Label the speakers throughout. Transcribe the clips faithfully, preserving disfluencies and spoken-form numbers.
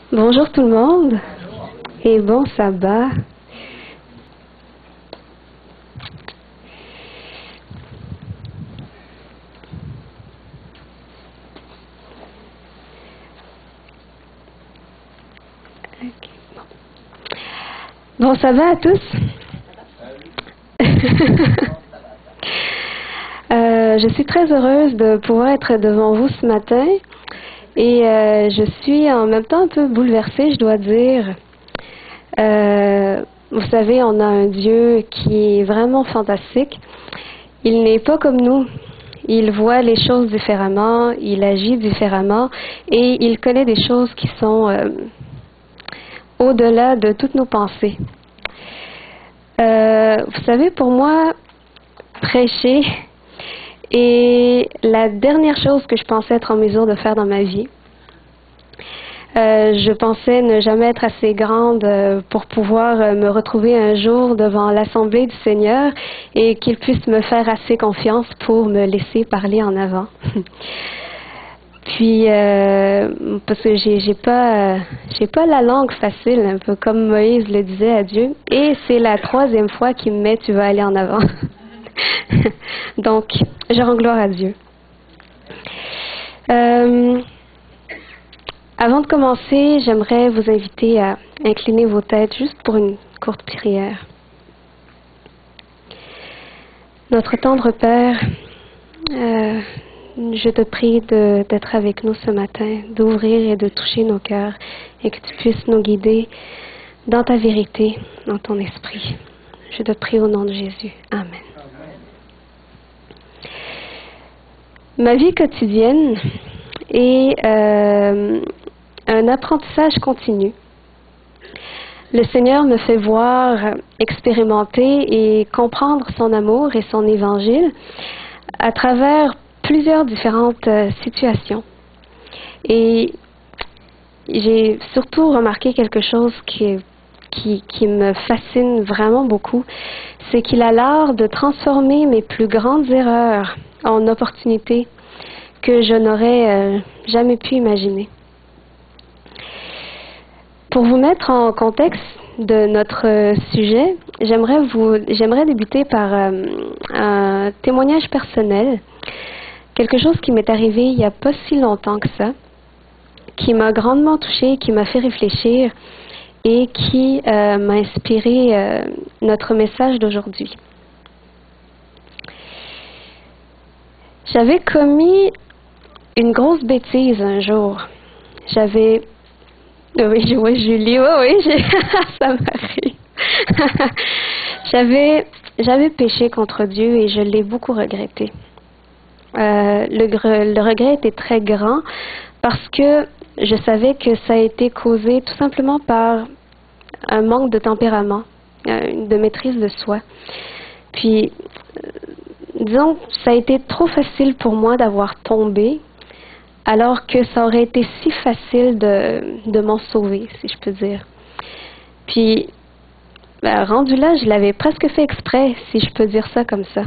Speaker 1: Bonjour tout le monde et bon sabbat. Okay, bon. Bon sabbat à tous. euh, je suis très heureuse de pouvoir être devant vous ce matin et euh, je suis en même temps un peu bouleversée, je dois dire. Euh, vous savez, on a un Dieu qui est vraiment fantastique. Il n'est pas comme nous. Il voit les choses différemment, il agit différemment et il connaît des choses qui sont euh, au-delà de toutes nos pensées. Euh, vous savez, pour moi, prêcher est la dernière chose que je pensais être en mesure de faire dans ma vie. Euh, je pensais ne jamais être assez grande euh, pour pouvoir euh, me retrouver un jour devant l'Assemblée du Seigneur et qu'il puisse me faire assez confiance pour me laisser parler en avant. Puis, euh, parce que j'ai, j'ai pas, euh, j'ai pas la langue facile, un peu comme Moïse le disait à Dieu, et c'est la troisième fois qu'il me met « tu vas aller en avant ». Donc, je rends gloire à Dieu. Euh, Avant de commencer, j'aimerais vous inviter à incliner vos têtes juste pour une courte prière. Notre tendre Père, euh, je te prie de, d'être avec nous ce matin, d'ouvrir et de toucher nos cœurs et que tu puisses nous guider dans ta vérité, dans ton esprit. Je te prie au nom de Jésus. Amen. Ma vie quotidienne est euh, un apprentissage continu. Le Seigneur me fait voir, expérimenter et comprendre son amour et son évangile à travers plusieurs différentes situations. Et j'ai surtout remarqué quelque chose qui, qui, qui me fascine vraiment beaucoup, c'est qu'il a l'art de transformer mes plus grandes erreurs en opportunités que je n'aurais euh, jamais pu imaginer. Pour vous mettre en contexte de notre sujet, j'aimerais vous, j'aimerais débuter par euh, un témoignage personnel, quelque chose qui m'est arrivé il n'y a pas si longtemps que ça, qui m'a grandement touchée, qui m'a fait réfléchir et qui euh, m'a inspiré euh, notre message d'aujourd'hui. J'avais commis une grosse bêtise un jour. J'avais Oui, je vois Julie. Oui, oui, j'ai... ça m'arrive. j'avais, j'avais péché contre Dieu et je l'ai beaucoup regretté. Euh, le, le regret était très grand parce que je savais que ça a été causé tout simplement par un manque de tempérament, euh, de maîtrise de soi. Puis, euh, disons, ça a été trop facile pour moi d'avoir tombé, alors que ça aurait été si facile de, de m'en sauver, si je peux dire. Puis, ben, rendu là, je l'avais presque fait exprès, si je peux dire ça comme ça.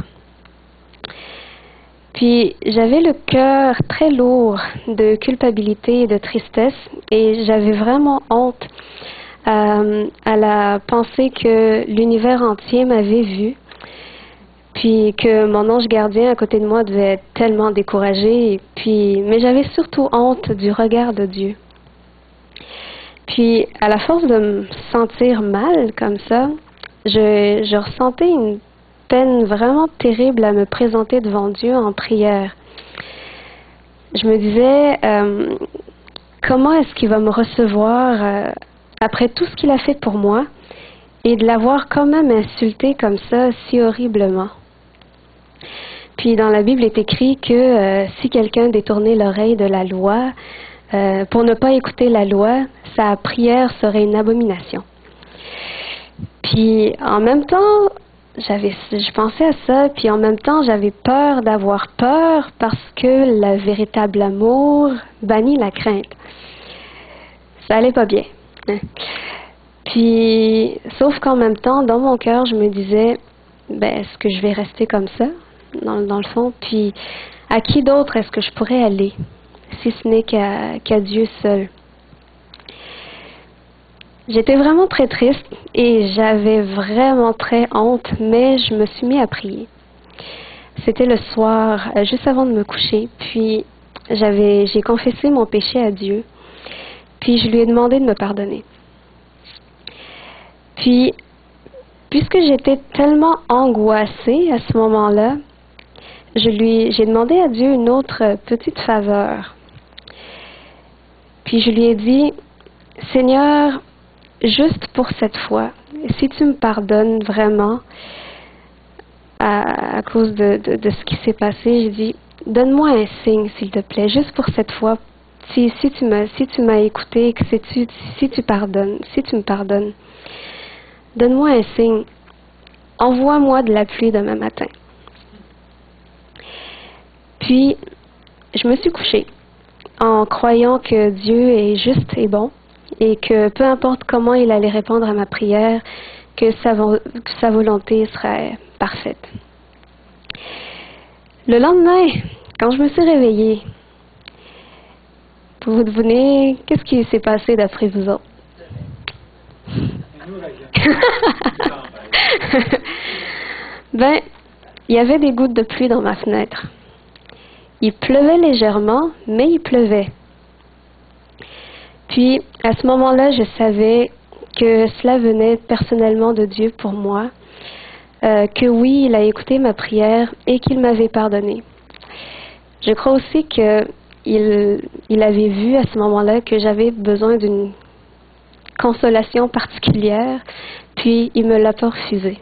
Speaker 1: Puis, j'avais le cœur très lourd de culpabilité et de tristesse, et j'avais vraiment honte euh, à la pensée que l'univers entier m'avait vu, puis que mon ange gardien à côté de moi devait être tellement découragé, puis, mais j'avais surtout honte du regard de Dieu. Puis, à la force de me sentir mal comme ça, je, je ressentais une peine vraiment terrible à me présenter devant Dieu en prière. Je me disais, euh, comment est-ce qu'il va me recevoir euh, après tout ce qu'il a fait pour moi et de l'avoir quand même insulté comme ça si horriblement. Puis dans la Bible est écrit que euh, si quelqu'un détournait l'oreille de la loi, euh, pour ne pas écouter la loi, sa prière serait une abomination. Puis en même temps, j'avais, je pensais à ça, puis en même temps, j'avais peur d'avoir peur parce que le véritable amour bannit la crainte. Ça allait pas bien. Hein? Puis, sauf qu'en même temps, dans mon cœur, je me disais, ben, est-ce que je vais rester comme ça, dans, dans le fond? Puis, à qui d'autre est-ce que je pourrais aller, si ce n'est qu'à, qu'à Dieu seul? J'étais vraiment très triste et j'avais vraiment très honte, mais je me suis mis à prier. C'était le soir, euh, juste avant de me coucher, puis j'avais, j'ai confessé mon péché à Dieu, puis je lui ai demandé de me pardonner. Puis, puisque j'étais tellement angoissée à ce moment-là, je lui, j'ai demandé à Dieu une autre petite faveur. Puis je lui ai dit, Seigneur, juste pour cette fois, si tu me pardonnes vraiment à, à cause de, de, de ce qui s'est passé, j'ai dit, donne-moi un signe, s'il te plaît, juste pour cette fois. Si, si tu m'as si tu m'as écouté, que si tu, si tu pardonnes, si tu me pardonnes, donne-moi un signe. Envoie-moi de la pluie demain matin. Puis, je me suis couchée en croyant que Dieu est juste et bon et que peu importe comment il allait répondre à ma prière, que sa, que sa volonté serait parfaite. Le lendemain, quand je me suis réveillée, pour vous deviner, qu'est-ce qui s'est passé d'après vous autres? Ben, il y avait des gouttes de pluie dans ma fenêtre. Il pleuvait légèrement, mais il pleuvait. Puis, à ce moment-là, je savais que cela venait personnellement de Dieu pour moi, euh, que oui, il a écouté ma prière et qu'il m'avait pardonné. Je crois aussi qu'il il avait vu à ce moment-là que j'avais besoin d'une consolation particulière, puis il me l'a pas refusé.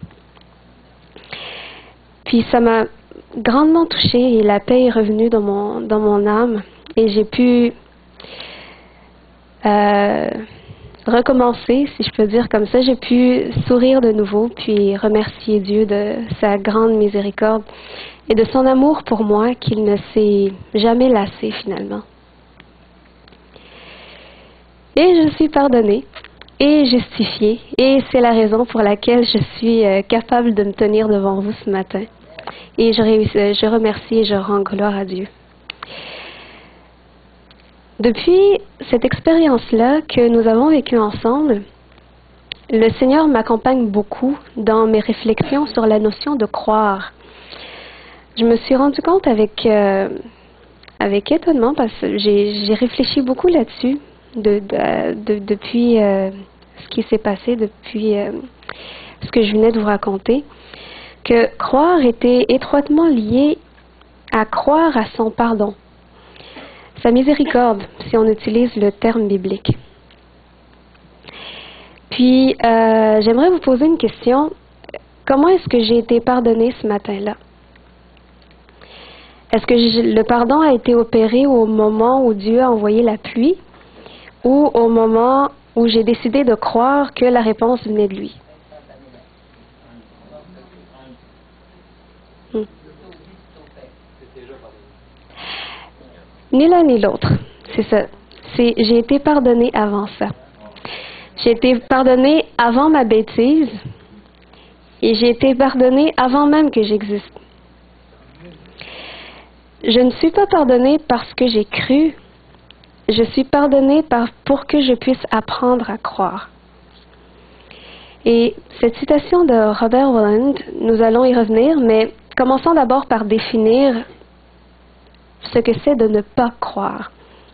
Speaker 1: Puis ça m'a grandement touchée et la paix est revenue dans mon, dans mon âme et j'ai pu euh, recommencer, si je peux dire comme ça. J'ai pu sourire de nouveau puis remercier Dieu de sa grande miséricorde et de son amour pour moi qu'il ne s'est jamais lassé finalement. Et je suis pardonnée et justifiée et c'est la raison pour laquelle je suis euh, capable de me tenir devant vous ce matin. Et je, je remercie et je rends gloire à Dieu. Depuis cette expérience-là que nous avons vécue ensemble, le Seigneur m'accompagne beaucoup dans mes réflexions sur la notion de croire. Je me suis rendu compte avec, euh, avec étonnement, parce que j'ai, j'ai réfléchi beaucoup là-dessus de, de, de, depuis euh, ce qui s'est passé, depuis euh, ce que je venais de vous raconter, que croire était étroitement lié à croire à son pardon, sa miséricorde, si on utilise le terme biblique. Puis, euh, j'aimerais vous poser une question. Comment est-ce que j'ai été pardonnée ce matin-là? Est-ce que je, le pardon a été opéré au moment où Dieu a envoyé la pluie ou au moment où j'ai décidé de croire que la réponse venait de lui? Hmm. Ni l'un ni l'autre, c'est ça. C'est, j'ai été pardonnée avant ça. J'ai été pardonnée avant ma bêtise et j'ai été pardonnée avant même que j'existe. Je ne suis pas pardonnée parce que j'ai cru. Je suis pardonnée par, pour que je puisse apprendre à croire. Et cette citation de Robert Welland, nous allons y revenir, mais commençons d'abord par définir ce que c'est de ne pas croire.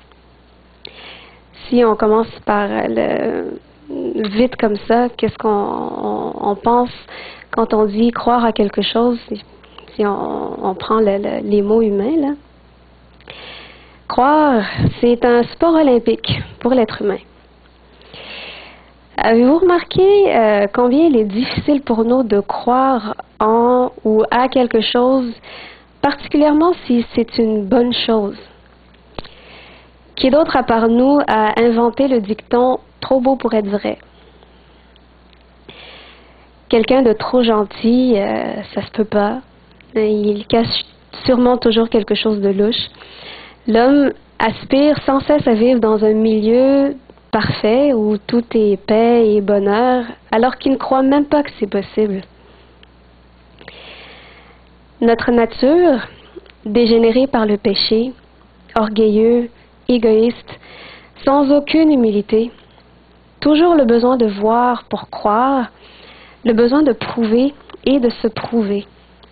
Speaker 1: Si on commence par le, vite comme ça, qu'est-ce qu'on on, on pense quand on dit croire à quelque chose, si on, on prend le, le, les mots humains, là. Croire, c'est un sport olympique pour l'être humain. Avez-vous remarqué euh, combien il est difficile pour nous de croire en ou à quelque chose, particulièrement si c'est une bonne chose? Qui d'autre à part nous a inventé le dicton « trop beau pour être vrai ». Quelqu'un de trop gentil, euh, ça se peut pas. Il cache sûrement toujours quelque chose de louche. L'homme aspire sans cesse à vivre dans un milieu parfait où tout est paix et bonheur, alors qu'il ne croit même pas que c'est possible. Notre nature, dégénérée par le péché, orgueilleux, égoïste, sans aucune humilité, toujours le besoin de voir pour croire, le besoin de prouver et de se prouver.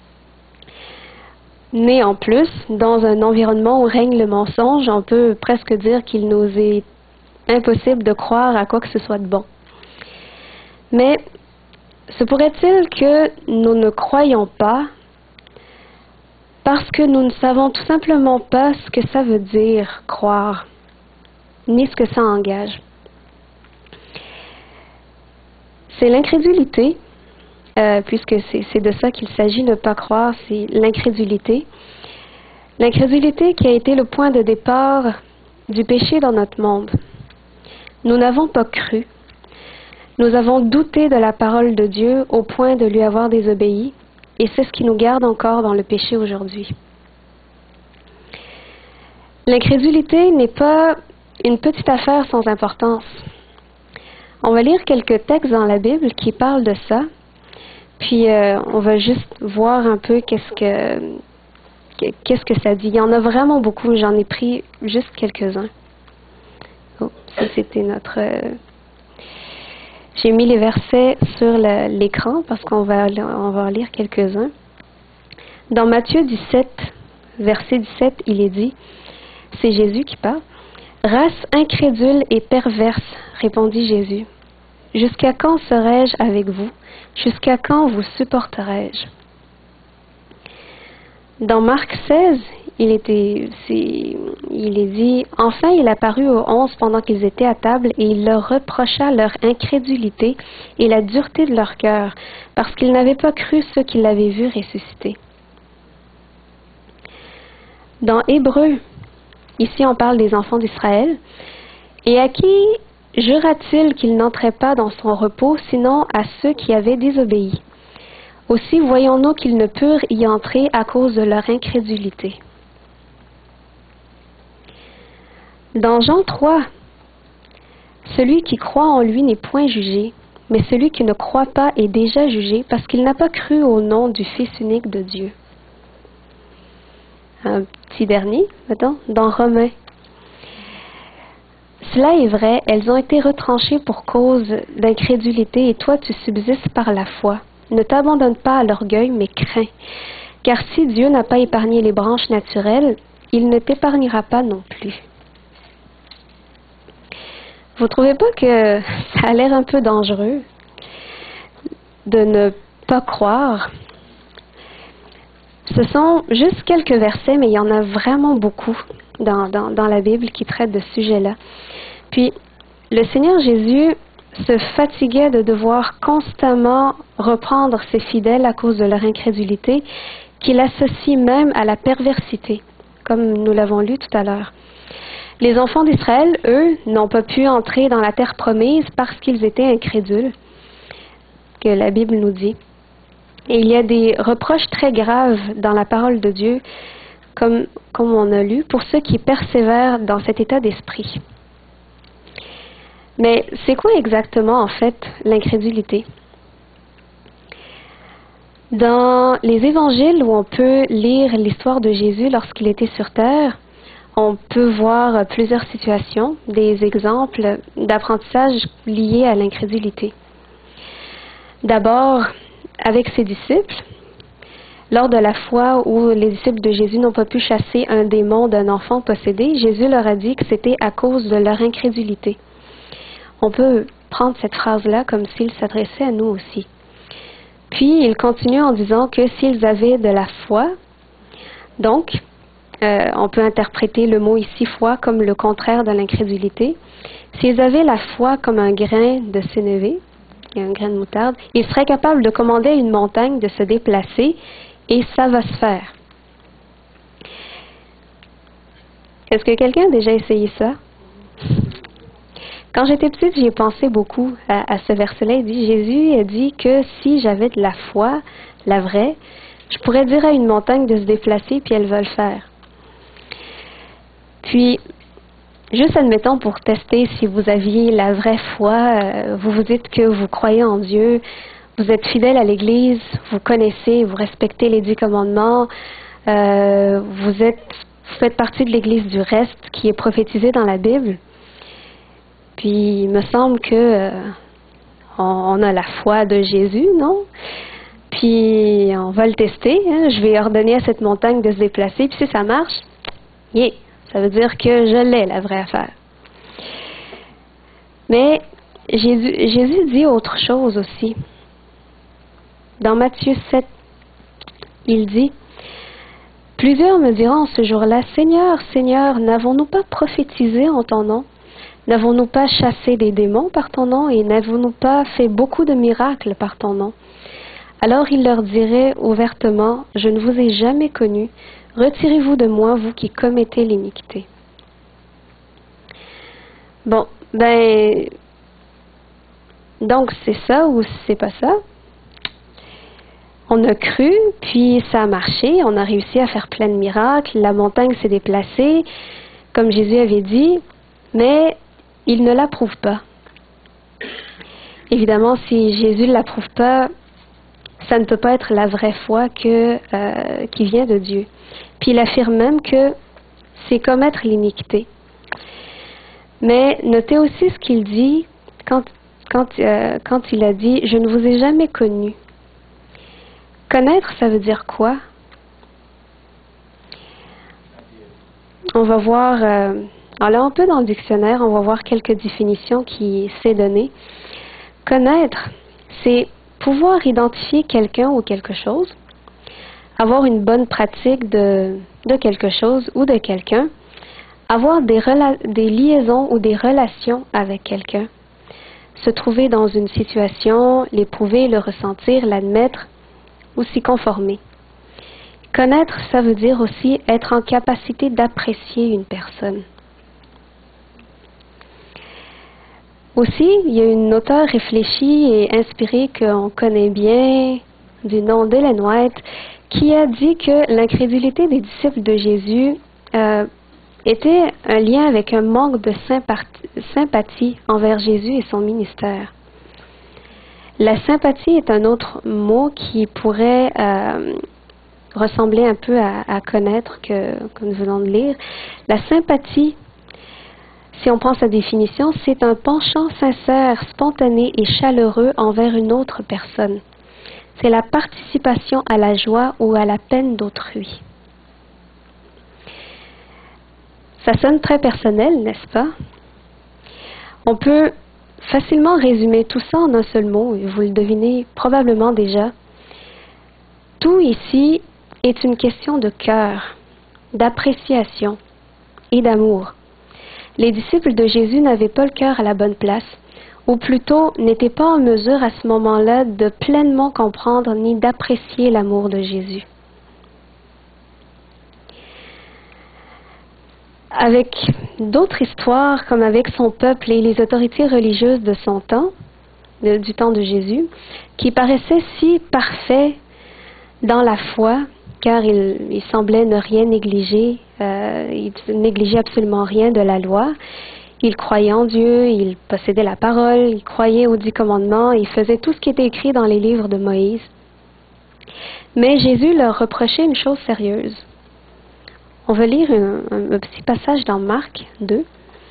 Speaker 1: Mais en plus, dans un environnement où règne le mensonge, on peut presque dire qu'il nous est impossible de croire à quoi que ce soit de bon. Mais se pourrait-il que nous ne croyons pas parce que nous ne savons tout simplement pas ce que ça veut dire croire, ni ce que ça engage? C'est l'incrédulité, euh, puisque c'est, c'est de ça qu'il s'agit, ne pas croire, c'est l'incrédulité. L'incrédulité qui a été le point de départ du péché dans notre monde. Nous n'avons pas cru. Nous avons douté de la parole de Dieu au point de lui avoir désobéi, et c'est ce qui nous garde encore dans le péché aujourd'hui. L'incrédulité n'est pas une petite affaire sans importance. On va lire quelques textes dans la Bible qui parlent de ça, puis euh, on va juste voir un peu qu'est-ce que qu'est-ce que ça dit. Il y en a vraiment beaucoup, j'en ai pris juste quelques-uns. Oh, ça c'était notre... Euh, j'ai mis les versets sur le, l'écran parce qu'on va, on va en lire quelques-uns. Dans Matthieu dix-sept, verset dix-sept, il est dit, c'est Jésus qui parle, « Race incrédule et perverse, répondit Jésus, jusqu'à quand serai-je avec vous? Jusqu'à quand vous supporterai-je? » Dans Marc seize, il, était, c'est, il est dit, « Enfin il apparut aux onze pendant qu'ils étaient à table, et il leur reprocha leur incrédulité et la dureté de leur cœur, parce qu'ils n'avaient pas cru ceux qui l'avaient vu ressusciter. » Dans Hébreux, ici on parle des enfants d'Israël, « Et à qui jura-t-il qu'ils n'entraient pas dans son repos, sinon à ceux qui avaient désobéi? Aussi voyons-nous qu'ils ne purent y entrer à cause de leur incrédulité. » Dans Jean trois, « Celui qui croit en lui n'est point jugé, mais celui qui ne croit pas est déjà jugé parce qu'il n'a pas cru au nom du Fils unique de Dieu. » Un petit dernier, maintenant, dans Romains. « Cela est vrai, elles ont été retranchées pour cause d'incrédulité, et toi tu subsistes par la foi. Ne t'abandonne pas à l'orgueil, mais crains. Car si Dieu n'a pas épargné les branches naturelles, il ne t'épargnera pas non plus. » Vous trouvez pas que ça a l'air un peu dangereux de ne pas croire? Ce sont juste quelques versets, mais il y en a vraiment beaucoup dans, dans, dans la Bible qui traitent de ce sujet-là. Puis, le Seigneur Jésus se fatiguait de devoir constamment reprendre ses fidèles à cause de leur incrédulité, qu'il associe même à la perversité, comme nous l'avons lu tout à l'heure. Les enfants d'Israël, eux, n'ont pas pu entrer dans la terre promise parce qu'ils étaient incrédules, que la Bible nous dit. Et il y a des reproches très graves dans la parole de Dieu, comme, comme on a lu, pour ceux qui persévèrent dans cet état d'esprit. Mais c'est quoi exactement, en fait, l'incrédulité? Dans les évangiles où on peut lire l'histoire de Jésus lorsqu'il était sur terre, on peut voir plusieurs situations, des exemples d'apprentissage liés à l'incrédulité. D'abord, avec ses disciples, lors de la fois où les disciples de Jésus n'ont pas pu chasser un démon d'un enfant possédé, Jésus leur a dit que c'était à cause de leur incrédulité. On peut prendre cette phrase-là comme s'il s'adressait à nous aussi. Puis, il continue en disant que s'ils avaient de la foi, donc, euh, on peut interpréter le mot ici foi comme le contraire de l'incrédulité. S'ils avaient la foi comme un grain de sénévé, un grain de moutarde, ils seraient capables de commander à une montagne de se déplacer et ça va se faire. Est-ce que quelqu'un a déjà essayé ça? Quand j'étais petite, j'y ai pensé beaucoup à, à ce verset-là. Il dit, Jésus a dit que si j'avais de la foi, la vraie, je pourrais dire à une montagne de se déplacer puis elle va le faire. Puis, juste admettons pour tester si vous aviez la vraie foi, euh, vous vous dites que vous croyez en Dieu, vous êtes fidèle à l'Église, vous connaissez, vous respectez les dix commandements, euh, vous êtes, vous faites partie de l'Église du reste qui est prophétisée dans la Bible. Puis il me semble que euh, on, on a la foi de Jésus, non? Puis on va le tester. Hein? Je vais ordonner à cette montagne de se déplacer. Puis si ça marche, yeah, ça veut dire que je l'ai, la vraie affaire. Mais Jésus, Jésus dit autre chose aussi. Dans Matthieu sept, il dit, « Plusieurs me diront ce jour-là, « Seigneur, Seigneur, n'avons-nous pas prophétisé en ton nom? N'avons-nous pas chassé des démons par ton nom? Et n'avons-nous pas fait beaucoup de miracles par ton nom? » Alors il leur dirait ouvertement, « Je ne vous ai jamais connus. Retirez-vous de moi, vous qui commettez l'iniquité. » Bon, ben, donc c'est ça ou c'est pas ça? On a cru, puis ça a marché, on a réussi à faire plein de miracles, la montagne s'est déplacée, comme Jésus avait dit, mais il ne l'approuve pas. Évidemment, si Jésus ne l'approuve pas, ça ne peut pas être la vraie foi que, euh, qui vient de Dieu. Puis il affirme même que c'est commettre l'iniquité. Mais notez aussi ce qu'il dit quand, quand, euh, quand il a dit « Je ne vous ai jamais connu ». Connaître, ça veut dire quoi? On va voir, euh, alors un peu dans le dictionnaire, on va voir quelques définitions qui s'est données. Connaître, c'est pouvoir identifier quelqu'un ou quelque chose, avoir une bonne pratique de, de quelque chose ou de quelqu'un, avoir des, rela- des liaisons ou des relations avec quelqu'un, se trouver dans une situation, l'éprouver, le ressentir, l'admettre, ou s'y conformer. Connaître, ça veut dire aussi être en capacité d'apprécier une personne. Aussi, il y a une auteure réfléchie et inspirée qu'on connaît bien, du nom d'Ellen White, qui a dit que l'incrédulité des disciples de Jésus euh, était un lien avec un manque de sympathie envers Jésus et son ministère. La sympathie est un autre mot qui pourrait euh, ressembler un peu à, à connaître que, que nous venons de lire. La sympathie, si on prend sa définition, c'est un penchant sincère, spontané et chaleureux envers une autre personne. C'est la participation à la joie ou à la peine d'autrui. Ça sonne très personnel, n'est-ce pas? On peut facilement résumer tout ça en un seul mot, et vous le devinez probablement déjà. Tout ici est une question de cœur, d'appréciation et d'amour. Les disciples de Jésus n'avaient pas le cœur à la bonne place, ou plutôt n'étaient pas en mesure à ce moment-là de pleinement comprendre ni d'apprécier l'amour de Jésus. Avec d'autres histoires, comme avec son peuple et les autorités religieuses de son temps, de, du temps de Jésus, qui paraissaient si parfaits dans la foi, car il, il semblait ne rien négliger, euh, il négligeait absolument rien de la loi. Il croyait en Dieu, il possédait la parole, il croyait aux dix commandements, il faisait tout ce qui était écrit dans les livres de Moïse. Mais Jésus leur reprochait une chose sérieuse. On va lire un, un, un petit passage dans Marc deux.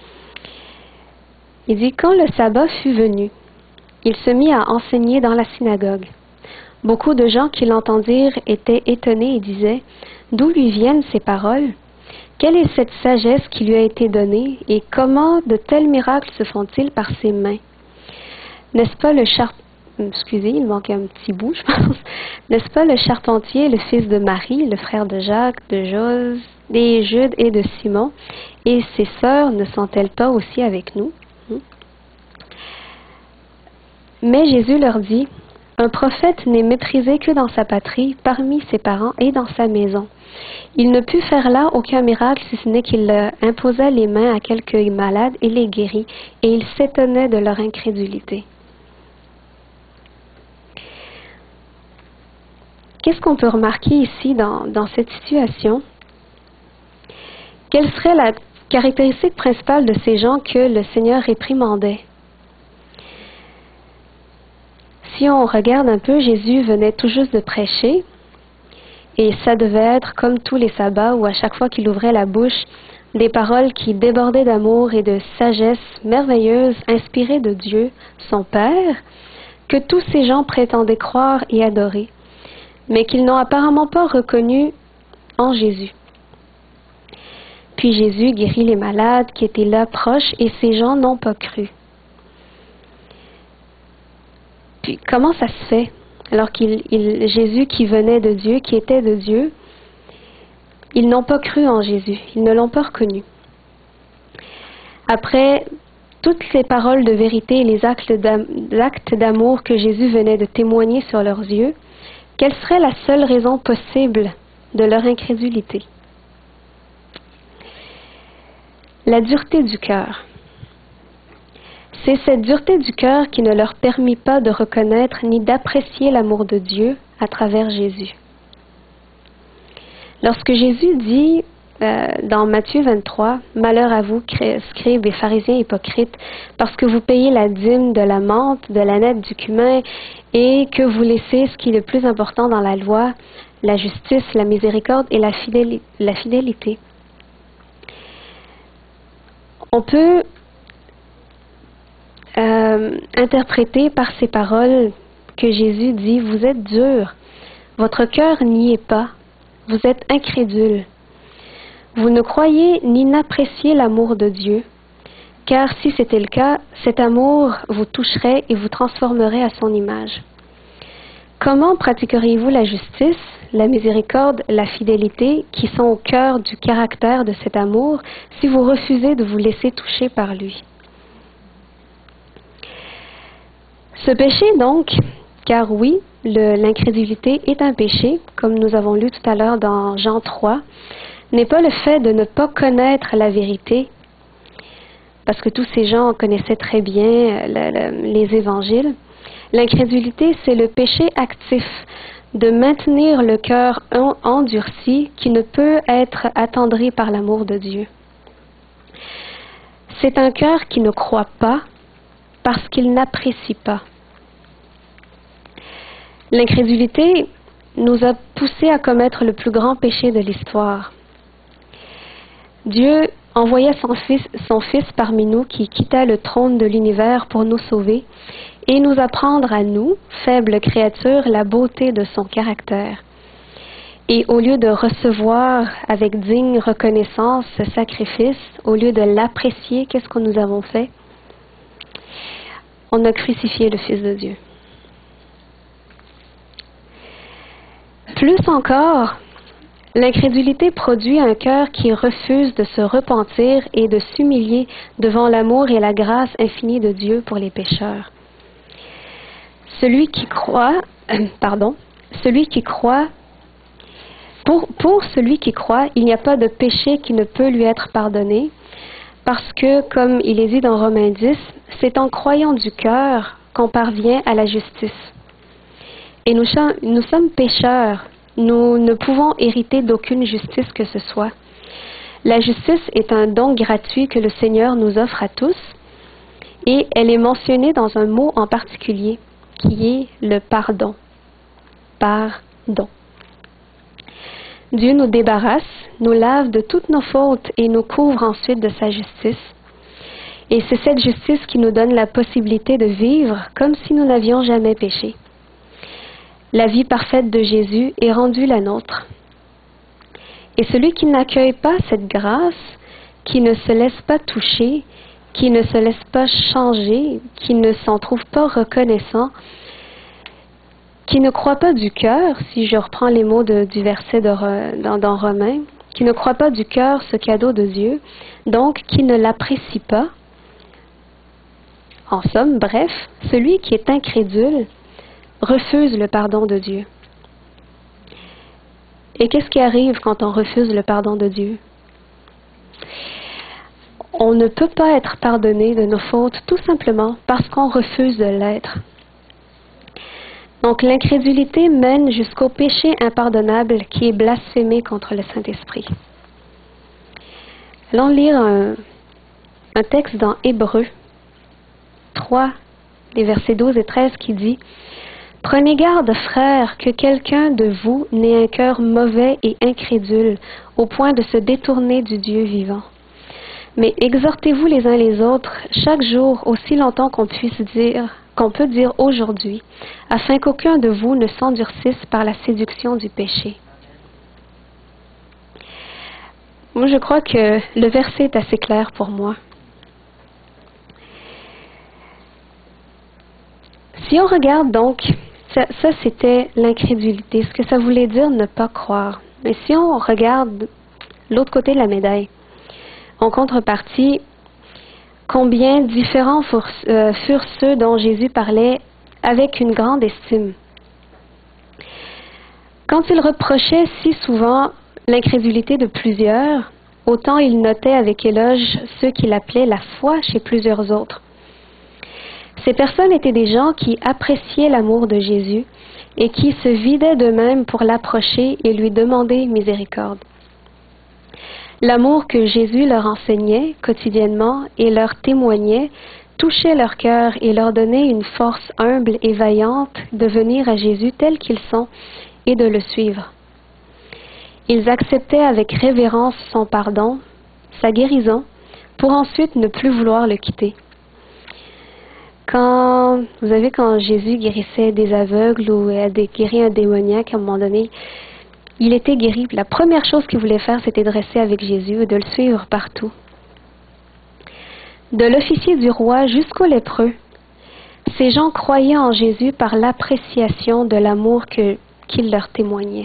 Speaker 1: Il dit « Quand le sabbat fut venu, il se mit à enseigner dans la synagogue. Beaucoup de gens qui l'entendirent étaient étonnés et disaient « D'où lui viennent ces paroles? Quelle est cette sagesse qui lui a été donnée et comment de tels miracles se font-ils par ses mains? N'est-ce pas le char... Excusez, il manquait un petit bout, je pense. N'est-ce pas le charpentier, le fils de Marie, le frère de Jacques, de Jose, de Jude et de Simon, et ses sœurs ne sont-elles pas aussi avec nous? » Mais Jésus leur dit, « Un prophète n'est méprisé que dans sa patrie, parmi ses parents et dans sa maison. Il ne put faire là aucun miracle, si ce n'est qu'il imposa les mains à quelques malades et les guérit, et il s'étonnait de leur incrédulité. » Qu'est-ce qu'on peut remarquer ici dans, dans cette situation? Quelle serait la caractéristique principale de ces gens que le Seigneur réprimandait? Si on regarde un peu, Jésus venait tout juste de prêcher, et ça devait être comme tous les sabbats où à chaque fois qu'il ouvrait la bouche, des paroles qui débordaient d'amour et de sagesse merveilleuse inspirées de Dieu, son Père, que tous ces gens prétendaient croire et adorer, mais qu'ils n'ont apparemment pas reconnu en Jésus. Puis Jésus guérit les malades qui étaient là proches et ces gens n'ont pas cru. Puis comment ça se fait? Alors qu'il il, Jésus qui venait de Dieu, qui était de Dieu, ils n'ont pas cru en Jésus, ils ne l'ont pas reconnu. Après toutes ces paroles de vérité et les actes d'amour que Jésus venait de témoigner sur leurs yeux, quelle serait la seule raison possible de leur incrédulité? La dureté du cœur. C'est cette dureté du cœur qui ne leur permit pas de reconnaître ni d'apprécier l'amour de Dieu à travers Jésus. Lorsque Jésus dit euh, dans Matthieu vingt-trois, « Malheur à vous, scribes et pharisiens hypocrites, parce que vous payez la dîme de la menthe, de la nette, du cumin, et que vous laissez ce qui est le plus important dans la loi, la justice, la miséricorde et la fidélité. La fidélité. » On peut euh, interpréter par ces paroles que Jésus dit, « Vous êtes durs, votre cœur n'y est pas, vous êtes incrédules. Vous ne croyez ni n'appréciez l'amour de Dieu, car si c'était le cas, cet amour vous toucherait et vous transformerait à son image. Comment pratiqueriez-vous la justice, la miséricorde, la fidélité, qui sont au cœur du caractère de cet amour, si vous refusez de vous laisser toucher par lui? » Ce péché, donc, car oui, l'incrédulité est un péché, comme nous avons lu tout à l'heure dans Jean trois, n'est pas le fait de ne pas connaître la vérité, parce que tous ces gens connaissaient très bien le, le, les évangiles. L'incrédulité, c'est le péché actif de maintenir le cœur endurci qui ne peut être attendri par l'amour de Dieu. C'est un cœur qui ne croit pas parce qu'il n'apprécie pas. L'incrédulité nous a poussés à commettre le plus grand péché de l'histoire. Dieu envoya son fils, son fils parmi nous qui quitta le trône de l'univers pour nous sauver et nous apprendre à nous, faibles créatures, la beauté de son caractère. Et au lieu de recevoir avec digne reconnaissance ce sacrifice, au lieu de l'apprécier, qu'est-ce que nous avons fait? On a crucifié le Fils de Dieu. Plus encore, l'incrédulité produit un cœur qui refuse de se repentir et de s'humilier devant l'amour et la grâce infinie de Dieu pour les pécheurs. Celui qui croit, euh, pardon, celui qui croit, pour, pour celui qui croit, il n'y a pas de péché qui ne peut lui être pardonné, parce que, comme il est dit dans Romains dix, c'est en croyant du cœur qu'on parvient à la justice. Et nous, nous sommes pécheurs, nous ne pouvons hériter d'aucune justice que ce soit. La justice est un don gratuit que le Seigneur nous offre à tous, et elle est mentionnée dans un mot en particulier, qui est le pardon. Pardon. Dieu nous débarrasse, nous lave de toutes nos fautes et nous couvre ensuite de sa justice. Et c'est cette justice qui nous donne la possibilité de vivre comme si nous n'avions jamais péché. La vie parfaite de Jésus est rendue la nôtre. Et celui qui n'accueille pas cette grâce, qui ne se laisse pas toucher, qui ne se laisse pas changer, qui ne s'en trouve pas reconnaissant, qui ne croit pas du cœur, si je reprends les mots de, du verset de, dans, dans Romains, qui ne croit pas du cœur ce cadeau de Dieu, donc qui ne l'apprécie pas. En somme, bref, celui qui est incrédule refuse le pardon de Dieu. Et qu'est-ce qui arrive quand on refuse le pardon de Dieu? On ne peut pas être pardonné de nos fautes tout simplement parce qu'on refuse de l'être. Donc l'incrédulité mène jusqu'au péché impardonnable qui est blasphémé contre le Saint-Esprit. Allons lire un, un texte dans Hébreux trois, les versets douze et treize qui dit « Prenez garde, frères, que quelqu'un de vous n'ait un cœur mauvais et incrédule, au point de se détourner du Dieu vivant. Mais exhortez-vous les uns les autres chaque jour aussi longtemps qu'on puisse dire, qu'on peut dire aujourd'hui, afin qu'aucun de vous ne s'endurcisse par la séduction du péché. Moi, je crois que le verset est assez clair pour moi. Si on regarde donc, ça, ça c'était l'incrédulité, ce que ça voulait dire ne pas croire. Mais si on regarde l'autre côté de la médaille, en contrepartie, combien différents furent, euh, furent ceux dont Jésus parlait avec une grande estime. Quand il reprochait si souvent l'incrédulité de plusieurs, autant il notait avec éloge ceux qu'il appelait la foi chez plusieurs autres. Ces personnes étaient des gens qui appréciaient l'amour de Jésus et qui se vidaient d'eux-mêmes pour l'approcher et lui demander miséricorde. L'amour que Jésus leur enseignait quotidiennement et leur témoignait touchait leur cœur et leur donnait une force humble et vaillante de venir à Jésus tels qu'ils sont et de le suivre. Ils acceptaient avec révérence son pardon, sa guérison, pour ensuite ne plus vouloir le quitter. Quand, vous savez, quand Jésus guérissait des aveugles ou guérit un démoniaque, à un moment donné, il était guéri. La première chose qu'il voulait faire, c'était de rester avec Jésus et de le suivre partout. De l'officier du roi jusqu'au lépreux, ces gens croyaient en Jésus par l'appréciation de l'amour que, qu'il leur témoignait.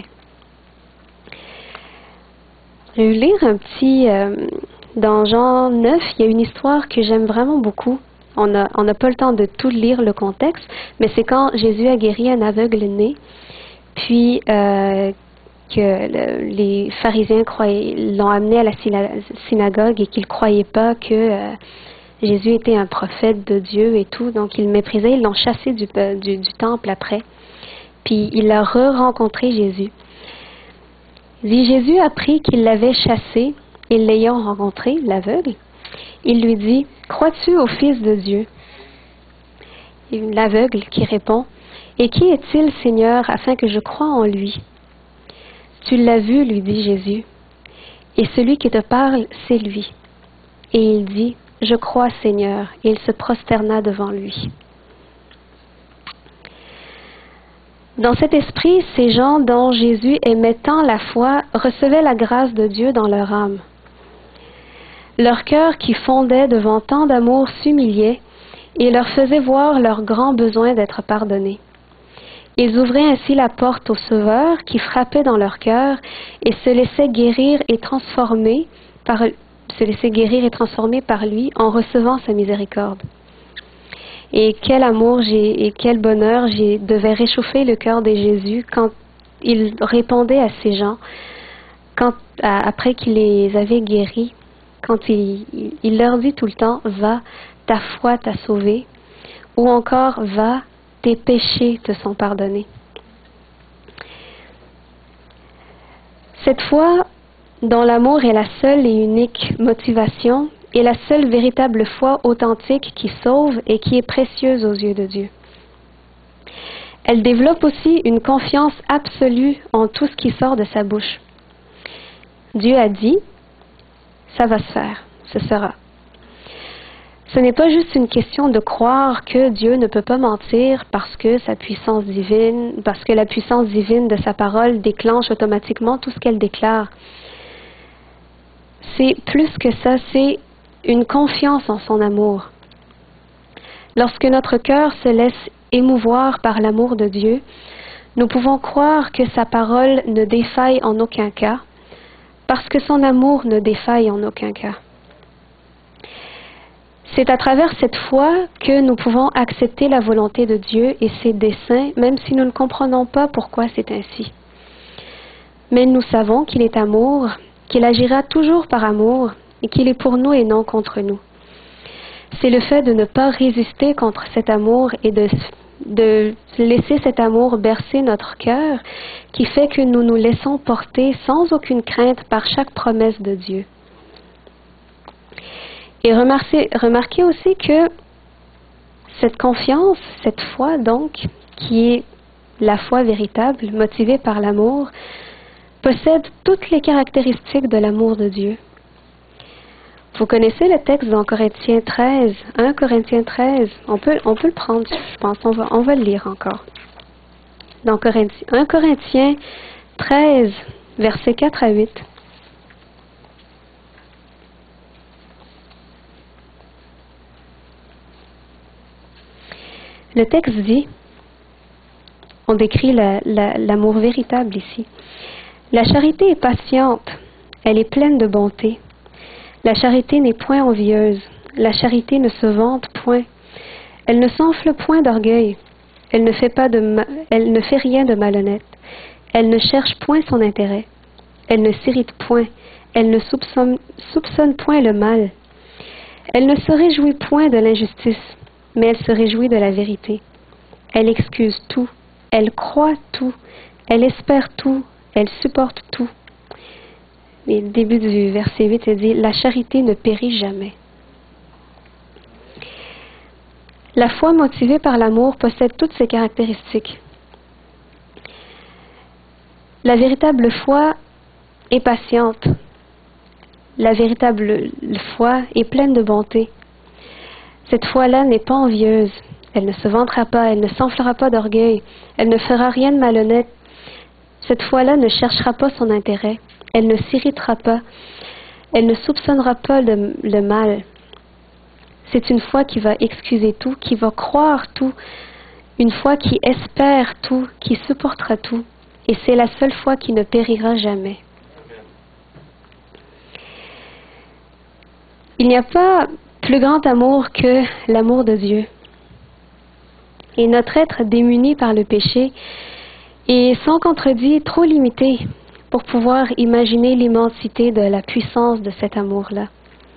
Speaker 1: Je vais vous lire un petit... Euh, dans Jean neuf, il y a une histoire que j'aime vraiment beaucoup. On n'a on n'a pas le temps de tout lire le contexte, mais c'est quand Jésus a guéri un aveugle né, puis euh, que le, les pharisiens croyaient, l'ont amené à la synagogue et qu'ils ne croyaient pas que euh, Jésus était un prophète de Dieu et tout, donc ils le méprisaient, ils l'ont chassé du, du, du temple après. Puis il a re-rencontré Jésus. Il dit, Jésus apprit qu'il l'avait chassé et l'ayant rencontré, l'aveugle, il lui dit, « Crois-tu au Fils de Dieu ?» L'aveugle qui répond, « Et qui est-il, Seigneur, afin que je croie en lui ?» « Tu l'as vu, lui dit Jésus, et celui qui te parle, c'est lui. » Et il dit, « Je crois, Seigneur. » Et il se prosterna devant lui. Dans cet esprit, ces gens dont Jésus aimait tant la foi recevaient la grâce de Dieu dans leur âme. Leur cœur qui fondait devant tant d'amour s'humiliait et leur faisait voir leur grand besoin d'être pardonnés. Ils ouvraient ainsi la porte au Sauveur qui frappait dans leur cœur et se laissaient guérir et transformer par, se laissaient guérir et transformer par lui en recevant sa miséricorde. Et quel amour j'ai, et quel bonheur j'ai, devait réchauffer le cœur de Jésus quand il répondait à ces gens, quand, à, après qu'il les avait guéris, quand il, il, il leur dit tout le temps, « Va, ta foi t'a sauvé » ou encore « Va, tes péchés te sont pardonnés. » Cette foi, dont l'amour est la seule et unique motivation, est la seule véritable foi authentique qui sauve et qui est précieuse aux yeux de Dieu. Elle développe aussi une confiance absolue en tout ce qui sort de sa bouche. Dieu a dit, ça va se faire, ce sera. Ce n'est pas juste une question de croire que Dieu ne peut pas mentir parce que sa puissance divine, parce que la puissance divine de sa parole déclenche automatiquement tout ce qu'elle déclare. C'est plus que ça, c'est une confiance en son amour. Lorsque notre cœur se laisse émouvoir par l'amour de Dieu, nous pouvons croire que sa parole ne défaille en aucun cas, parce que son amour ne défaille en aucun cas. C'est à travers cette foi que nous pouvons accepter la volonté de Dieu et ses desseins, même si nous ne comprenons pas pourquoi c'est ainsi. Mais nous savons qu'il est amour, qu'il agira toujours par amour et qu'il est pour nous et non contre nous. C'est le fait de ne pas résister contre cet amour et de, de laisser cet amour bercer notre cœur qui fait que nous nous laissons porter sans aucune crainte par chaque promesse de Dieu. Et remarquez, remarquez aussi que cette confiance, cette foi donc, qui est la foi véritable, motivée par l'amour, possède toutes les caractéristiques de l'amour de Dieu. Vous connaissez le texte dans Corinthiens treize, un Corinthiens treize. On peut, on peut le prendre, je pense. On va, on va le lire encore. Dans Corinthiens, un Corinthiens treize, versets quatre à huit. Le texte dit, on décrit la, la, l'amour véritable ici. La charité est patiente, elle est pleine de bonté. La charité n'est point envieuse, la charité ne se vante point. Elle ne s'enfle point d'orgueil, elle ne fait pas de ma... elle ne fait rien de malhonnête. Elle ne cherche point son intérêt, elle ne s'irrite point, elle ne soupçonne, soupçonne point le mal. Elle ne se réjouit point de l'injustice, mais elle se réjouit de la vérité. Elle excuse tout, elle croit tout, elle espère tout, elle supporte tout. Et le début du verset huit, il dit « La charité ne périt jamais ». La foi motivée par l'amour possède toutes ces caractéristiques. La véritable foi est patiente. La véritable foi est pleine de bonté. Cette foi-là n'est pas envieuse. Elle ne se vantera pas, elle ne s'enflera pas d'orgueil, elle ne fera rien de malhonnête. Cette foi-là ne cherchera pas son intérêt, elle ne s'irritera pas, elle ne soupçonnera pas le, le mal. C'est une foi qui va excuser tout, qui va croire tout, une foi qui espère tout, qui supportera tout. Et c'est la seule foi qui ne périra jamais. Il n'y a pas plus grand amour que l'amour de Dieu. Et notre être démuni par le péché est sans contredit trop limité pour pouvoir imaginer l'immensité de la puissance de cet amour-là.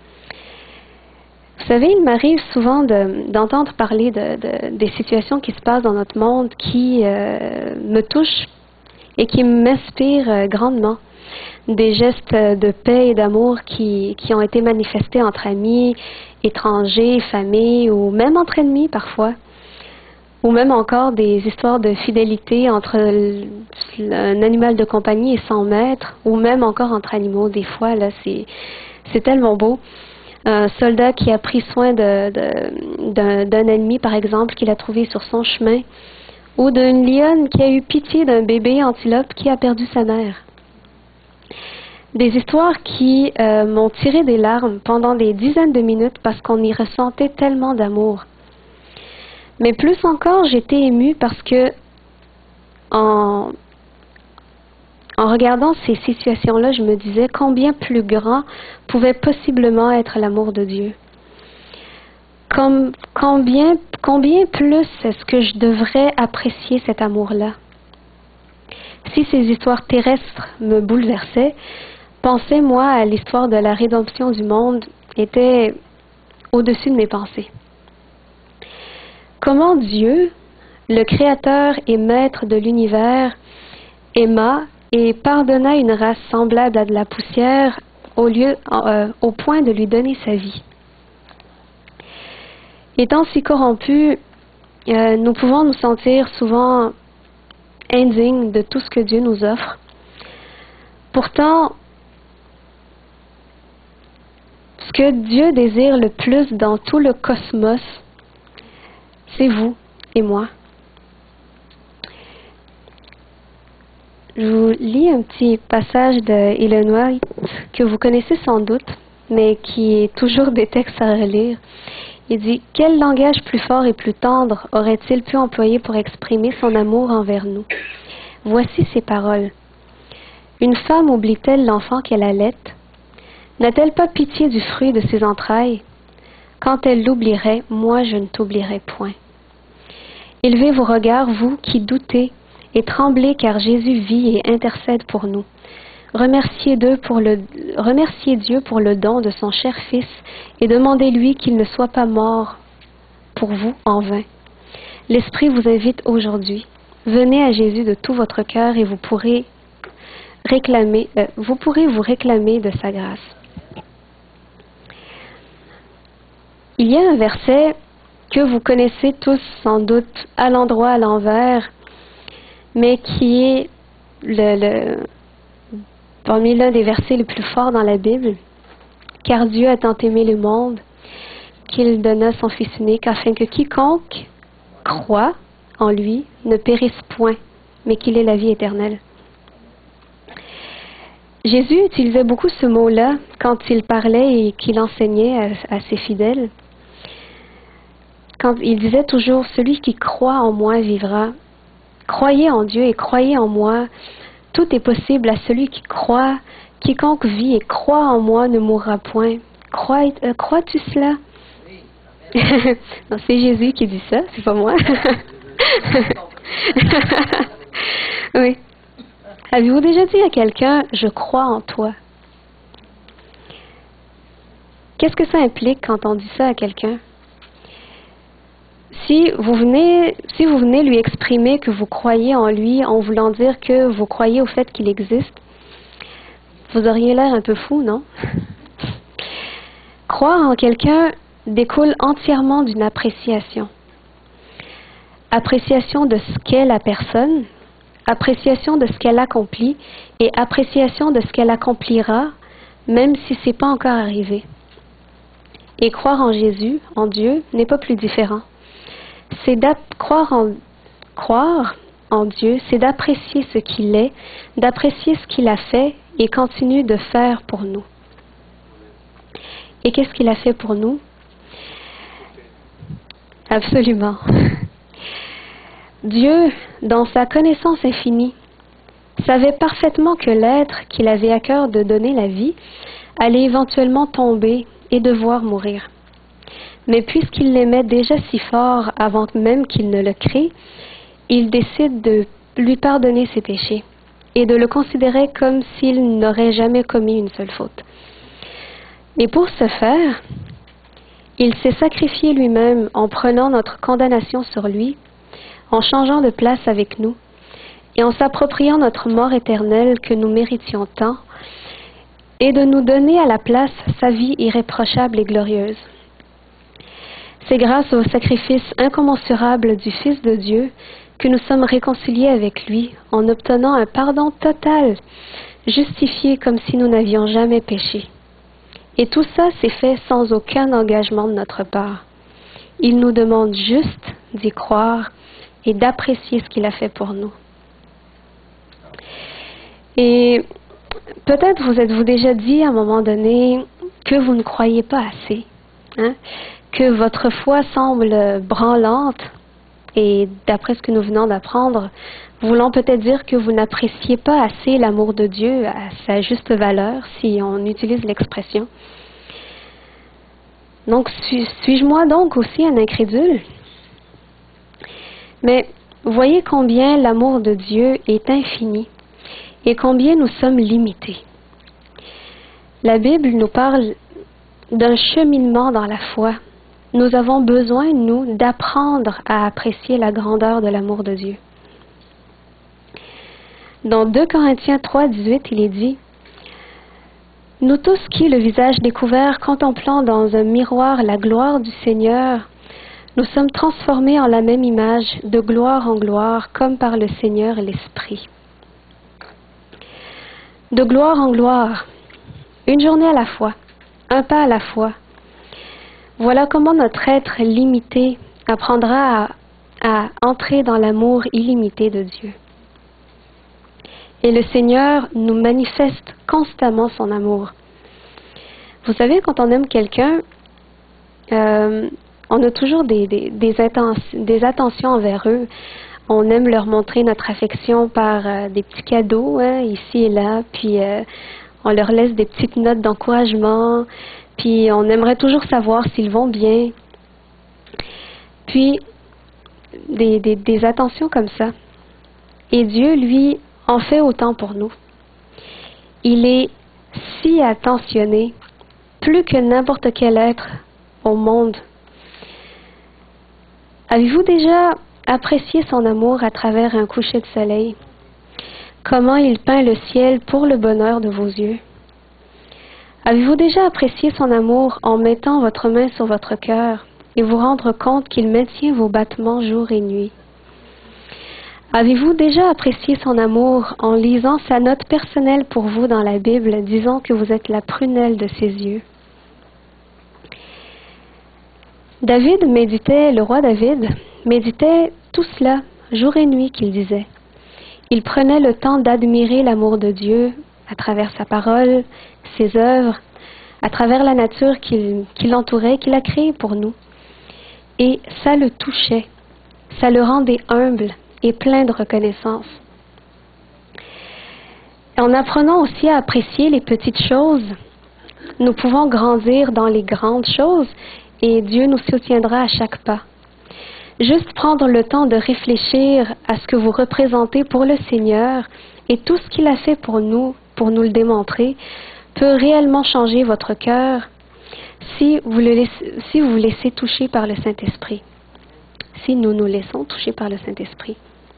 Speaker 1: Vous savez, il m'arrive souvent de, d'entendre parler de, de, des situations qui se passent dans notre monde qui euh, me touchent et qui m'inspirent euh, grandement. Des gestes de paix et d'amour qui, qui ont été manifestés entre amis, étrangers, familles ou même entre ennemis parfois. Ou même encore des histoires de fidélité entre un animal de compagnie et son maître, ou même encore entre animaux. Des fois, là, c'est, c'est tellement beau. Un soldat qui a pris soin de, de, d'un, d'un ennemi, par exemple, qu'il a trouvé sur son chemin, ou d'une lionne qui a eu pitié d'un bébé antilope qui a perdu sa mère. Des histoires qui euh, m'ont tiré des larmes pendant des dizaines de minutes parce qu'on y ressentait tellement d'amour. Mais plus encore, j'étais émue parce que en, en regardant ces situations-là, je me disais combien plus grand pouvait possiblement être l'amour de Dieu. Comme, combien, combien plus est-ce que je devrais apprécier cet amour-là? Si ces histoires terrestres me bouleversaient, pensez, moi, à l'histoire de la rédemption du monde était au-dessus de mes pensées. Comment Dieu, le Créateur et Maître de l'univers, aima et pardonna une race semblable à de la poussière au, lieu, euh, au point de lui donner sa vie. Étant si corrompus, euh, nous pouvons nous sentir souvent indignes de tout ce que Dieu nous offre. Pourtant, ce que Dieu désire le plus dans tout le cosmos, c'est vous et moi. Je vous lis un petit passage de Ellen White que vous connaissez sans doute, mais qui est toujours des textes à relire. Il dit « Quel langage plus fort et plus tendre aurait-il pu employer pour exprimer son amour envers nous? Voici ses paroles. Une femme oublie-t-elle l'enfant qu'elle allait? N'a-t-elle pas pitié du fruit de ses entrailles? Quand elle l'oublierait, moi je ne t'oublierai point. Élevez vos regards, vous qui doutez, et tremblez car Jésus vit et intercède pour nous. Remerciez Dieu pour le, remerciez Dieu pour le don de son cher Fils et demandez-lui qu'il ne soit pas mort pour vous en vain. L'Esprit vous invite aujourd'hui. Venez à Jésus de tout votre cœur et vous pourrez réclamer, euh, vous pourrez vous réclamer de sa grâce. Il y a un verset que vous connaissez tous sans doute à l'endroit, à l'envers, mais qui est le, le, parmi l'un des versets les plus forts dans la Bible. Car Dieu a tant aimé le monde qu'il donna son Fils unique afin que quiconque croit en lui ne périsse point, mais qu'il ait la vie éternelle. Jésus utilisait beaucoup ce mot-là quand il parlait et qu'il enseignait à, à ses fidèles. Quand il disait toujours, celui qui croit en moi vivra. Croyez en Dieu et croyez en moi. Tout est possible à celui qui croit. Quiconque vit et croit en moi ne mourra point. Crois, euh, crois-tu cela? Non, c'est Jésus qui dit ça, c'est pas moi. Oui. Avez-vous déjà dit à quelqu'un, je crois en toi? Qu'est-ce que ça implique quand on dit ça à quelqu'un? Si vous venez, si vous venez lui exprimer que vous croyez en lui en voulant dire que vous croyez au fait qu'il existe, vous auriez l'air un peu fou, non? Croire en quelqu'un découle entièrement d'une appréciation. Appréciation de ce qu'est la personne, appréciation de ce qu'elle accomplit et appréciation de ce qu'elle accomplira, même si ce n'est pas encore arrivé. Et croire en Jésus, en Dieu, n'est pas plus différent. C'est croire en, croire en Dieu, c'est d'apprécier ce qu'il est, d'apprécier ce qu'il a fait et continue de faire pour nous. Et qu'est-ce qu'il a fait pour nous? Absolument. Dieu, dans sa connaissance infinie, savait parfaitement que l'être qu'il avait à cœur de donner la vie allait éventuellement tomber et devoir mourir. Mais puisqu'il l'aimait déjà si fort avant même qu'il ne le crée, il décide de lui pardonner ses péchés et de le considérer comme s'il n'aurait jamais commis une seule faute. Et pour ce faire, il s'est sacrifié lui-même en prenant notre condamnation sur lui, en changeant de place avec nous et en s'appropriant notre mort éternelle que nous méritions tant, et de nous donner à la place sa vie irréprochable et glorieuse. C'est grâce au sacrifice incommensurable du Fils de Dieu que nous sommes réconciliés avec lui en obtenant un pardon total, justifié comme si nous n'avions jamais péché. Et tout ça s'est fait sans aucun engagement de notre part. Il nous demande juste d'y croire et d'apprécier ce qu'il a fait pour nous. Et peut-être vous êtes-vous déjà dit à un moment donné que vous ne croyez pas assez, hein? Que votre foi semble branlante et d'après ce que nous venons d'apprendre, voulant peut-être dire que vous n'appréciez pas assez l'amour de Dieu à sa juste valeur, si on utilise l'expression. Donc, suis-je moi donc aussi un incrédule? Mais voyez combien l'amour de Dieu est infini et combien nous sommes limités. La Bible nous parle d'un cheminement dans la foi. Nous avons besoin, nous, d'apprendre à apprécier la grandeur de l'amour de Dieu. Dans deux Corinthiens trois, dix-huit, il est dit « Nous tous qui, le visage découvert, contemplant dans un miroir la gloire du Seigneur, nous sommes transformés en la même image, de gloire en gloire, comme par le Seigneur l'Esprit. » De gloire en gloire, une journée à la fois, un pas à la fois. Voilà comment notre être limité apprendra à, à entrer dans l'amour illimité de Dieu. Et le Seigneur nous manifeste constamment son amour. Vous savez, quand on aime quelqu'un, euh, on a toujours des, des, des, atten- des attentions envers eux. On aime leur montrer notre affection par euh, des petits cadeaux, hein, ici et là, puis euh, on leur laisse des petites notes d'encouragement, puis on aimerait toujours savoir s'ils vont bien. Puis, des, des, des attentions comme ça. Et Dieu, lui, en fait autant pour nous. Il est si attentionné, plus que n'importe quel être au monde. Avez-vous déjà apprécié son amour à travers un coucher de soleil? Comment il peint le ciel pour le bonheur de vos yeux? Avez-vous déjà apprécié son amour en mettant votre main sur votre cœur et vous rendre compte qu'il maintient vos battements jour et nuit? Avez-vous déjà apprécié son amour en lisant sa note personnelle pour vous dans la Bible, disant que vous êtes la prunelle de ses yeux? David méditait, le roi David méditait tout cela, jour et nuit, qu'il disait. Il prenait le temps d'admirer l'amour de Dieu à travers sa parole, ses œuvres, à travers la nature qui, qui l'entourait, qu'il a créée pour nous. Et ça le touchait, ça le rendait humble et plein de reconnaissance. En apprenant aussi à apprécier les petites choses, nous pouvons grandir dans les grandes choses et Dieu nous soutiendra à chaque pas. Juste prendre le temps de réfléchir à ce que vous représentez pour le Seigneur et tout ce qu'il a fait pour nous, pour nous le démontrer, peut réellement changer votre cœur si vous, le laissez, si vous vous laissez toucher par le Saint-Esprit. Si nous nous laissons toucher par le Saint-Esprit.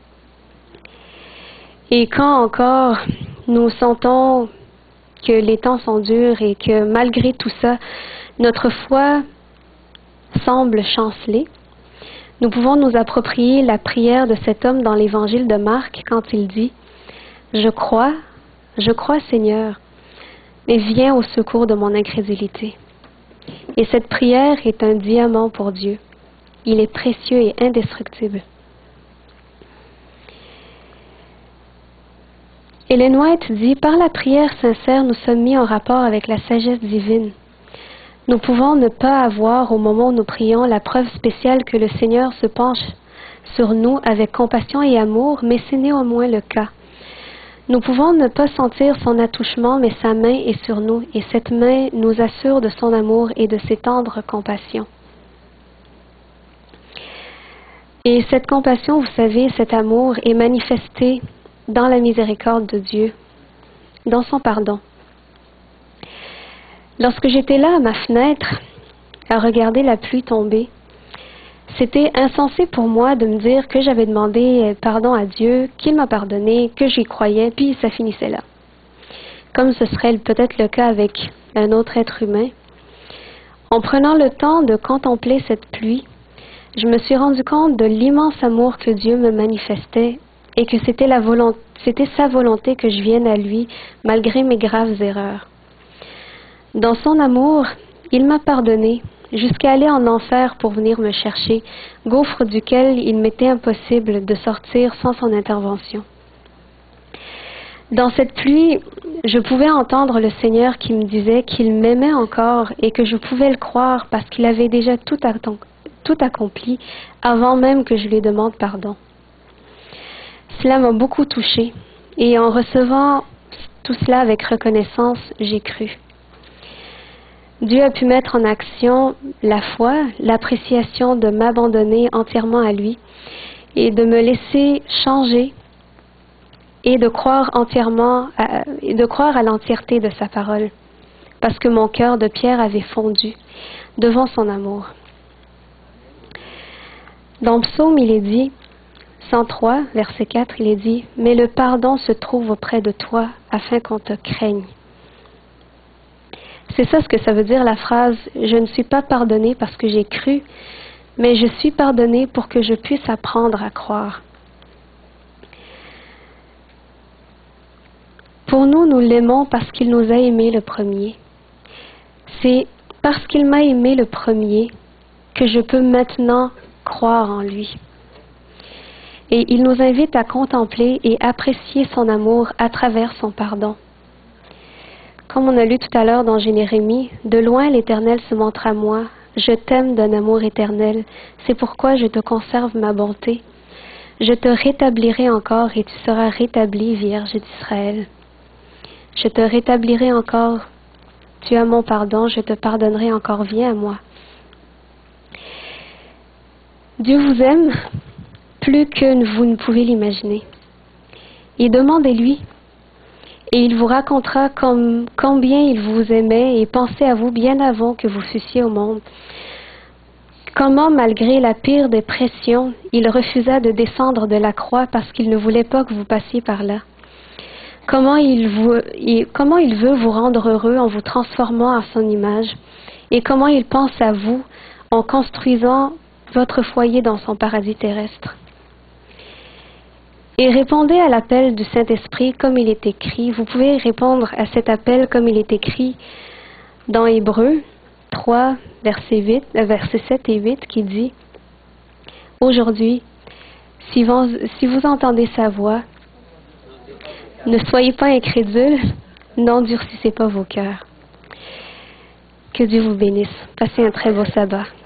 Speaker 1: Et quand encore nous sentons que les temps sont durs et que malgré tout ça, notre foi semble chanceler, nous pouvons nous approprier la prière de cet homme dans l'évangile de Marc quand il dit « Je crois, je crois Seigneur, mais viens au secours de mon incrédulité. » Et cette prière est un diamant pour Dieu. Il est précieux et indestructible. Ellen White dit « Par la prière sincère, nous sommes mis en rapport avec la sagesse divine. Nous pouvons ne pas avoir, au moment où nous prions, la preuve spéciale que le Seigneur se penche sur nous avec compassion et amour, mais c'est néanmoins le cas. Nous pouvons ne pas sentir son attouchement, mais sa main est sur nous, et cette main nous assure de son amour et de ses tendres compassions. Et cette compassion, vous savez, cet amour est manifesté dans la miséricorde de Dieu, dans son pardon. Lorsque j'étais là à ma fenêtre, à regarder la pluie tomber, c'était insensé pour moi de me dire que j'avais demandé pardon à Dieu, qu'il m'a pardonné, que j'y croyais, puis ça finissait là. Comme ce serait peut-être le cas avec un autre être humain. En prenant le temps de contempler cette pluie, je me suis rendu compte de l'immense amour que Dieu me manifestait et que c'était la volonté, c'était sa volonté que je vienne à lui malgré mes graves erreurs. Dans son amour, il m'a pardonné jusqu'à aller en enfer pour venir me chercher, gouffre duquel il m'était impossible de sortir sans son intervention. Dans cette pluie, je pouvais entendre le Seigneur qui me disait qu'il m'aimait encore et que je pouvais le croire parce qu'il avait déjà tout, tout accompli avant même que je lui demande pardon. Cela m'a beaucoup touchée et en recevant tout cela avec reconnaissance, j'ai cru. Dieu a pu mettre en action la foi, l'appréciation de m'abandonner entièrement à lui et de me laisser changer et de croire entièrement, à, de croire à l'entièreté de sa parole, parce que mon cœur de pierre avait fondu devant son amour. Dans le psaume, il est dit, cent trois, verset quatre, il est dit « Mais le pardon se trouve auprès de toi afin qu'on te craigne. » C'est ça ce que ça veut dire la phrase « Je ne suis pas pardonné parce que j'ai cru, mais je suis pardonné pour que je puisse apprendre à croire. » Pour nous, nous l'aimons parce qu'il nous a aimés le premier. C'est parce qu'il m'a aimé le premier que je peux maintenant croire en lui. Et il nous invite à contempler et apprécier son amour à travers son pardon. Comme on a lu tout à l'heure dans Jérémie, « De loin l'Éternel se montre à moi, je t'aime d'un amour éternel, c'est pourquoi je te conserve ma bonté. Je te rétablirai encore et tu seras rétabli, Vierge d'Israël. Je te rétablirai encore, tu as mon pardon, je te pardonnerai encore, viens à moi. » Dieu vous aime plus que vous ne pouvez l'imaginer. Et demandez-lui. Et il vous racontera comme, combien il vous aimait et pensait à vous bien avant que vous fussiez au monde. Comment, malgré la pire des pressions, il refusa de descendre de la croix parce qu'il ne voulait pas que vous passiez par là. Comment il, vous, il, comment il veut vous rendre heureux en vous transformant à son image. Et comment il pense à vous en construisant votre foyer dans son paradis terrestre. Et répondez à l'appel du Saint-Esprit comme il est écrit. Vous pouvez répondre à cet appel comme il est écrit dans Hébreux, trois, versets huit, euh, versets sept et huit, qui dit « Aujourd'hui, si vous, si vous entendez sa voix, ne soyez pas incrédules, n'endurcissez pas vos cœurs. » Que Dieu vous bénisse. Passez un très beau sabbat.